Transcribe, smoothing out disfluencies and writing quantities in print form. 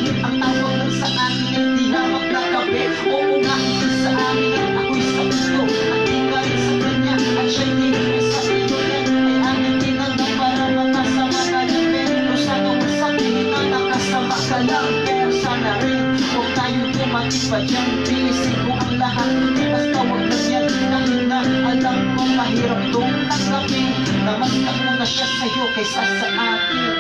Ang tawag lang sa amin ay di hamak na kape. Oo nga, ito sa amin at ako'y sa iyo. At di ka rin sa kanya at siya'y di rin sa iyo. Yan ay amin tinanong para makasama ka lang. Pero sana kung sabihin na nakasama ka lang. Pero sana rin huwag tayong tumating pa dyan. Tinisin ko ang lahat, di basta huwag na yan. Dahil na alam ko mahirap itong tanggapin na mas nauna siya sa'yo kaysa sa akin.